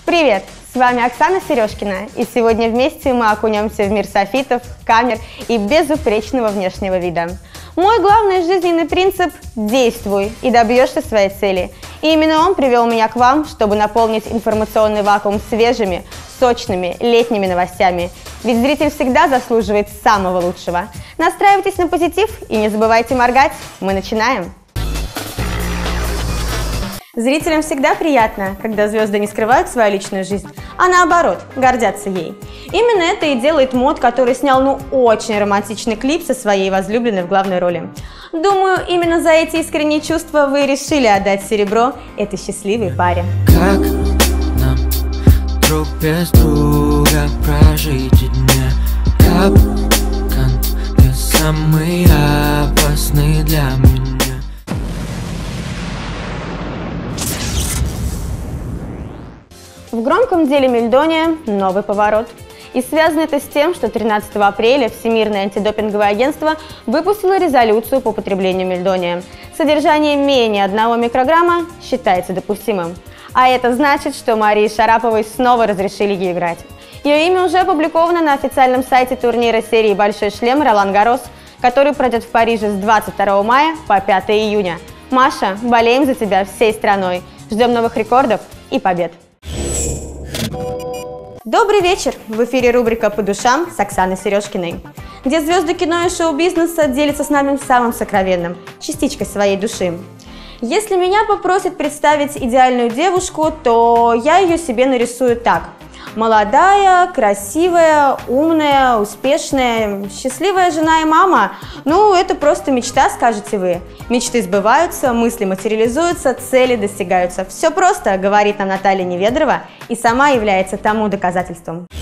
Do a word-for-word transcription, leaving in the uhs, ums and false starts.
Привет! С вами Оксана Сережкина, и сегодня вместе мы окунемся в мир софитов, камер и безупречного внешнего вида. Мой главный жизненный принцип – действуй и добьешься своей цели. И именно он привел меня к вам, чтобы наполнить информационный вакуум свежими, сочными, летними новостями. Ведь зритель всегда заслуживает самого лучшего. Настраивайтесь на позитив и не забывайте моргать. Мы начинаем! Зрителям всегда приятно, когда звезды не скрывают свою личную жизнь, а наоборот, гордятся ей. именно это и делает Мод, который снял ну очень романтичный клип со своей возлюбленной в главной роли. Думаю, именно за эти искренние чувства вы решили отдать серебро этой счастливой паре. Как нам друг без друга прожить дня? Капкан, ты самый опасный для меня. В громком деле Мельдония новый поворот. И связано это с тем, что тринадцатого апреля Всемирное антидопинговое агентство выпустило резолюцию по употреблению мельдония. Содержание менее одного микрограмма считается допустимым. А это значит, что Марии Шараповой снова разрешили ей играть. Ее имя уже опубликовано на официальном сайте турнира серии «Большой шлем» Ролан Гаррос, который пройдет в Париже с двадцать второго мая по пятое июня. Маша, болеем за тебя всей страной. Ждем новых рекордов и побед. Добрый вечер! В эфире рубрика «По душам» с Оксаной Сережкиной, где звезды кино и шоу-бизнеса делятся с нами самым сокровенным – частичкой своей души. Если меня попросят представить идеальную девушку, то я ее себе нарисую так. Молодая, красивая, умная, успешная, счастливая жена и мама. Ну, это просто мечта, скажете вы. Мечты сбываются, мысли материализуются, цели достигаются. Все просто, говорит нам Наталья Неведрова, и сама является тому доказательством.